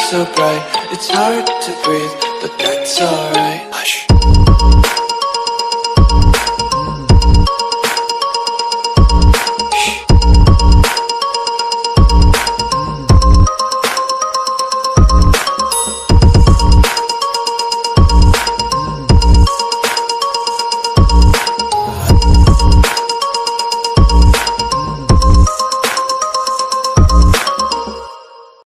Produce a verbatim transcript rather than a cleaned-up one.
so bright, it's hard to breathe, but that's alright. Hush.